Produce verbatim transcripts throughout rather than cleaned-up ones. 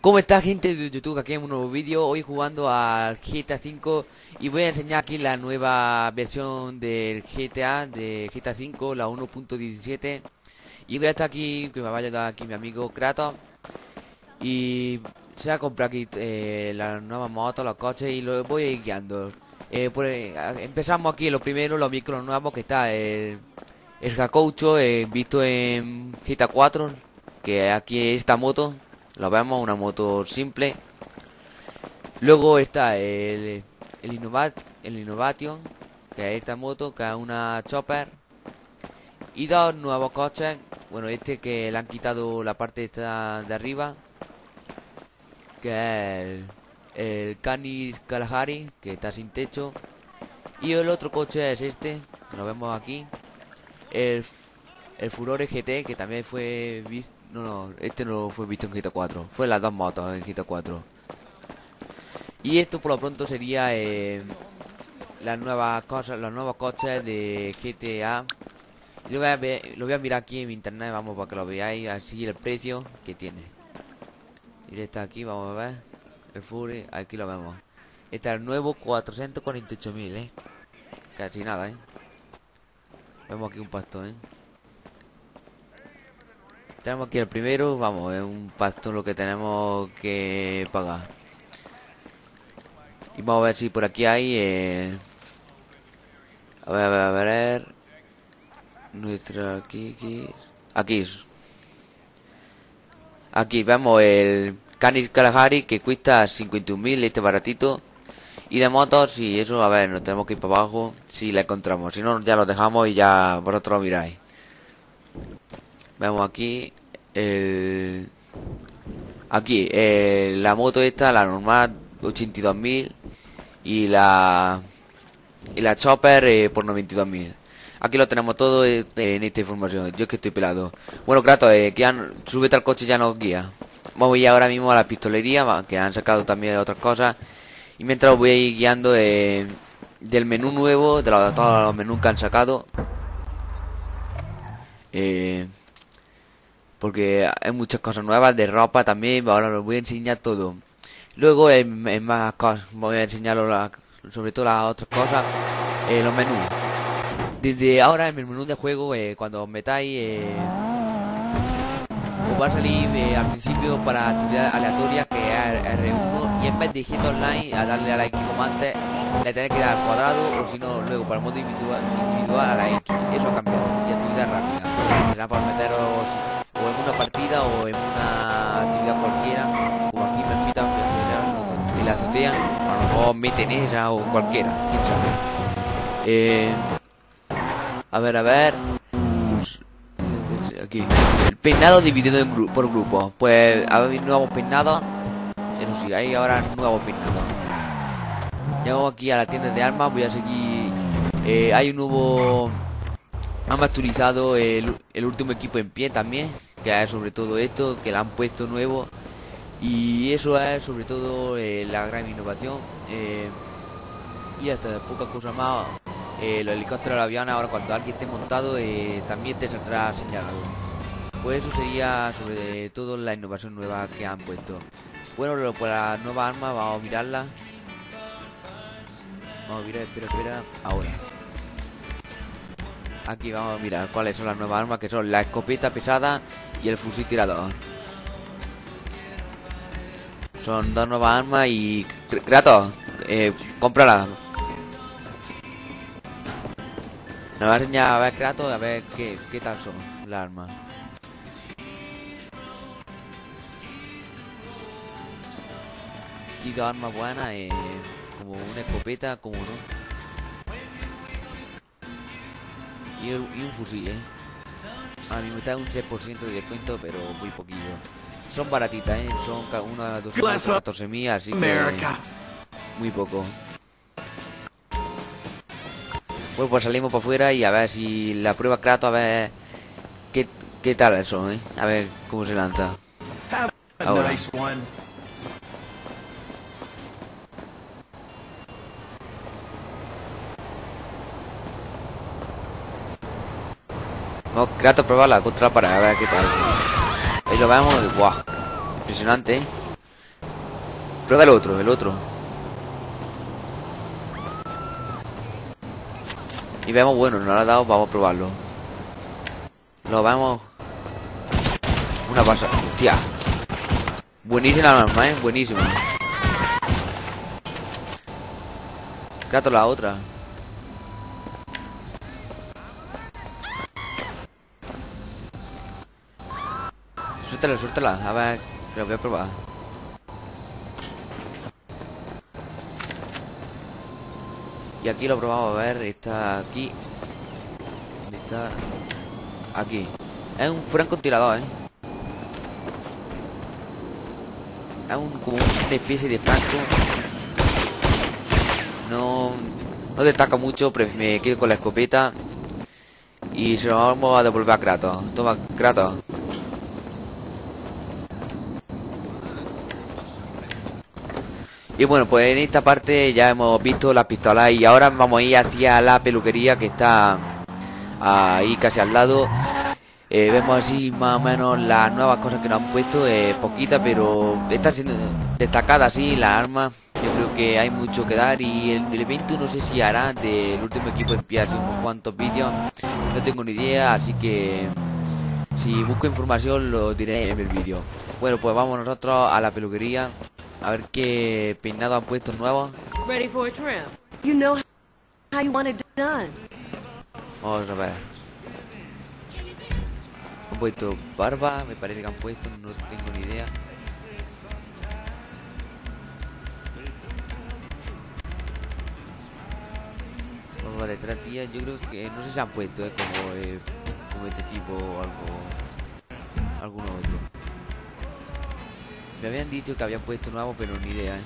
¿Cómo está, gente de YouTube? Aquí en un nuevo vídeo. Hoy jugando al G T A cinco. Y voy a enseñar aquí la nueva versión del G T A, de G T A cinco, la uno punto diecisiete. Y voy a estar aquí, que me va a ayudar aquí mi amigo Kratos. Y se va a comprar aquí eh, las nuevas motos, los coches, y lo voy a ir guiando. eh, por, eh, empezamos aquí lo primero, los vehículos nuevos, que está el, el Hakucho, eh, visto en G T A cuatro. Que aquí esta moto, lo vemos, una moto simple. Luego está el, el, Innovat, el Innovation, que es esta moto, que es una chopper. Y dos nuevos coches. Bueno, este que le han quitado la parte esta de arriba, que es el, el Canis Kalahari, que está sin techo. Y el otro coche es este, que lo vemos aquí, el, el Furore G T, que también fue visto. No, no, este no fue visto en G T A cuatro. Fue las dos motos en G T A cuatro. Y esto por lo pronto sería eh, las nuevas cosas, los nuevos coches de G T A. Lo voy a ver, lo voy a mirar aquí en mi internet, vamos, para que lo veáis, así el precio que tiene. Y está aquí, vamos a ver. El Fury, aquí lo vemos. Este es el nuevo, cuatrocientos cuarenta y ocho mil, eh. Casi nada, eh. Vemos aquí un pasto, eh. Tenemos aquí el primero, vamos, es un pacto lo que tenemos que pagar. Y vamos a ver si por aquí hay... Eh... A ver, a ver, a ver... Nuestra... Aquí, aquí... Aquí es. Aquí vemos el Canis Kalahari, que cuesta cincuenta y un mil, este baratito. Y de motos, y eso, a ver, nos tenemos que ir para abajo si la encontramos. Si no, ya lo dejamos y ya vosotros lo miráis. Vemos aquí... El... Aquí, eh, la moto esta, la normal, ochenta y dos mil. Y la... Y la chopper eh, por noventa y dos mil. Aquí lo tenemos todo eh, en esta información. Yo es que estoy pelado. Bueno, Kratos, eh, que han... súbete al coche, ya nos guía. Vamos a ir ahora mismo a la pistolería, que han sacado también otras cosas. Y mientras os voy a ir guiando eh, del menú nuevo, de, los, de todos los menús que han sacado. Eh... Porque hay muchas cosas nuevas, de ropa también. Ahora os voy a enseñar todo. Luego en, en más cosas voy a enseñaros la, sobre todo las otras cosas. eh, Los menús. Desde ahora en el menú de juego, eh, cuando os metáis, eh, os va a salir eh, al principio para actividad aleatoria, que es R uno. Y en vez de G T A Online, a darle a la X como antes, le tenéis que dar al cuadrado. O si no, luego para el modo individual, individual a la X. Eso ha cambiado. Y actividad rápida será para meteros o en una partida o en una actividad cualquiera, como aquí me invitan en la azotea. A lo mejor meten esa o cualquiera, quién sabe. Eh, a ver, a ver. Pues, eh, aquí. El peinado dividido en gru por grupos. Pues hay nuevos peinados. Eso sí, hay ahora nuevos peinados. Llego aquí a la tienda de armas. Voy a seguir. Eh, hay un nuevo. Han actualizado el, el último equipo en pie también, que es sobre todo esto, que lo han puesto nuevo. Y eso es sobre todo eh, la gran innovación. Eh, y hasta pocas cosas más. Eh, los helicópteros, los aviones, ahora cuando alguien esté montado, eh, también te saldrá señalado. Pues eso sería sobre todo la innovación nueva que han puesto. Bueno, por las nuevas armas, vamos a mirarlas. Vamos a mirar, espera, espera, ahora. Aquí vamos a mirar cuáles son las nuevas armas, que son la escopeta pesada y el fusil tirador. Son dos nuevas armas y... Kratos, eh, cómprala. Nos va a enseñar a ver Kratos, a ver qué, qué tal son las armas. Aquí dos armas buenas, eh, como una escopeta, como no. Y un fusil, eh. A mí me da un seis por ciento de descuento, pero muy poquillo. Son baratitas, eh. Son una doscientos catorce mil, así que muy poco. Bueno, pues salimos para afuera y a ver si la prueba Kratos, a ver qué, qué tal eso, eh. A ver cómo se lanza. Ahora. Vamos, Kratos, probarla contra la pared, a ver qué tal. Ahí lo vemos, guau, impresionante, ¿eh? Prueba el otro, el otro. Y vemos, bueno, no lo ha dado, vamos a probarlo. Lo vamos. Una pasada. Hostia. Buenísima la arma, eh. Buenísima. Gato la otra. Suéltala, suéltala. A ver, lo voy a probar. Y aquí lo probamos, a ver, está aquí. ¿Dónde está? Aquí. Es un francotirador, eh. Es un, como una especie de franco. No, no destaca mucho, pero me quedo con la escopeta. Y se lo vamos a devolver a Kratos. Toma, Kratos. Y bueno, pues en esta parte ya hemos visto las pistolas. Y ahora vamos a ir hacia la peluquería, que está ahí casi al lado. Eh, vemos así más o menos las nuevas cosas que nos han puesto, eh, poquitas, pero están siendo destacadas así las armas. Yo creo que hay mucho que dar, y el, el evento no sé si hará del último equipo en pie, así unos cuantos vídeos, no tengo ni idea, así que si busco información lo diré en el vídeo. Bueno, pues vamos nosotros a la peluquería a ver qué peinado han puesto nuevos. Ready for a trim. You know how you want it done. Vamos a ver. Han puesto barba, me parece que han puesto, no tengo ni idea. Barba de tres días, yo creo que no sé si han puesto, eh, como, eh, como este tipo o algo, alguno otro. Me habían dicho que habían puesto nuevo, pero ni idea, eh.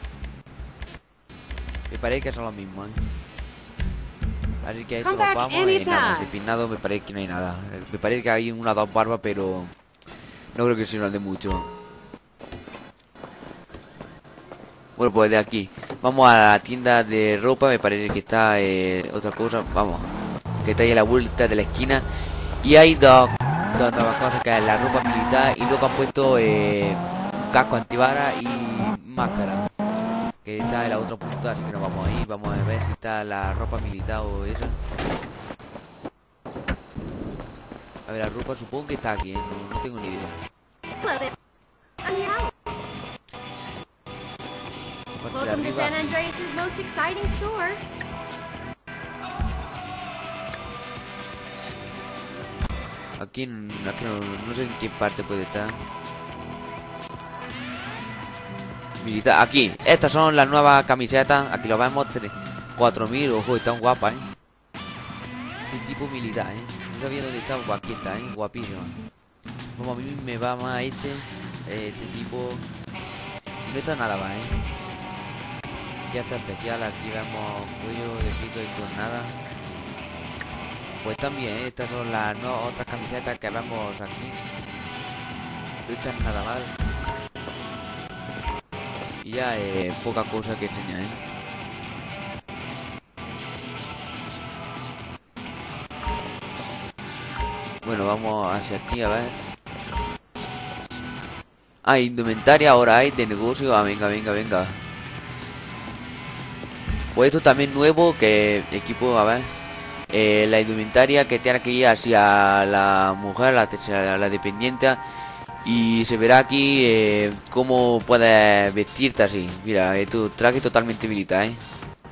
Me parece que son los mismos, eh. Así que esto nos vamos y nada, de peinado me parece que no hay nada. Me parece que hay una o dos barbas, pero no creo que sirvan de mucho. Bueno, pues de aquí vamos a la tienda de ropa, me parece que está eh, otra cosa, vamos, que está ahí a la vuelta de la esquina. Y hay dos, dos nuevas cosas, que es la ropa militar, y luego han puesto eh, un casco antibara y máscara, que está en la otra punta, así que nos vamos ahí, vamos a ver si está la ropa militar o esa. A ver, la ropa supongo que está aquí, ¿eh? no, no tengo ni idea. Parte de arriba. Aquí, aquí no, no sé en qué parte puede estar. Militar, aquí, estas son las nuevas camisetas. Aquí lo vemos, cuatro mil, ojo, están guapas, eh. Este tipo militar, eh. No sabía dónde está, guaqueta, eh, guapísima. Como a mí me va más este, eh, este tipo. Y no está nada más, eh. Ya está especial, aquí vemos cuello de pico y tornada. Pues también, eh, estas son las no, otras camisetas que vemos aquí. No están nada mal. Y ya eh, poca cosa que enseñar, ¿eh? Bueno, vamos hacia aquí a ver. Ah, indumentaria ahora hay de negocio. Ah, venga, venga, venga. Pues esto también nuevo, que equipo, a ver. Eh, la indumentaria que tiene que ir hacia la mujer, la, la, la dependiente. Y se verá aquí eh, cómo puedes vestirte así. Mira, eh, tu traje totalmente militar, ¿eh?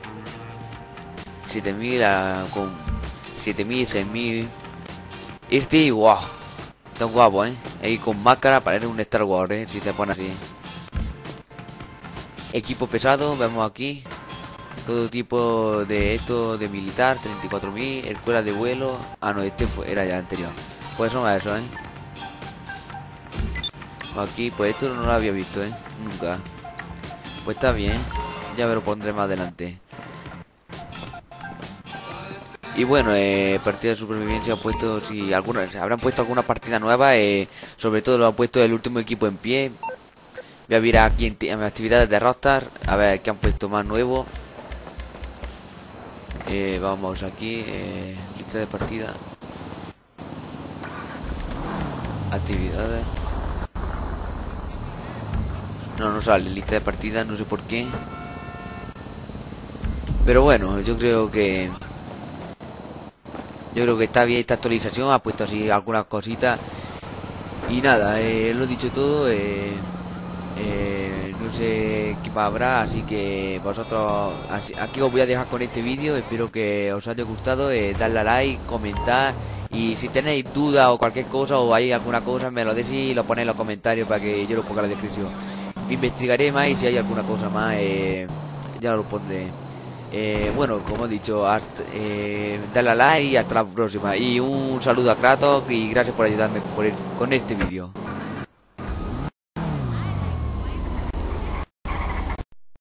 siete mil a, con siete mil, seis mil. Este, wow, está guapo, ¿eh? Ahí con máscara, parece un Star Wars, ¿eh? Si te pones así. Equipo pesado, vemos aquí. Todo tipo de esto de militar, treinta y cuatro mil. Escuela de vuelo. Ah, no, este fue, era ya anterior. Pues son eso, ¿eh? Aquí, pues esto no lo había visto, ¿eh? Nunca. Pues está bien, ya me lo pondré más adelante. Y bueno, eh, partida de supervivencia han puesto, si algunas, habrán puesto alguna partida nueva, eh, sobre todo lo han puesto el último equipo en pie. Voy a mirar aquí en, en actividades de Rockstar, a ver qué han puesto más nuevo. Eh, vamos aquí, eh, lista de partida. Actividades. No, no sale lista de partida, no sé por qué. Pero bueno, yo creo que... Yo creo que está bien esta actualización, ha puesto así algunas cositas. Y nada, eh, lo he dicho todo. Eh, eh, no sé qué más habrá, así que vosotros... Así, aquí os voy a dejar con este vídeo. Espero que os haya gustado. Eh, darle a like, comentar. Y si tenéis dudas o cualquier cosa o hay alguna cosa, me lo decís y lo ponéis en los comentarios para que yo lo ponga en la descripción. Investigaré más y si hay alguna cosa más, eh, ya lo pondré. Eh, bueno, como he dicho, hasta, eh, dale a like y hasta la próxima. Y un saludo a Kratos y gracias por ayudarme por el, con este vídeo.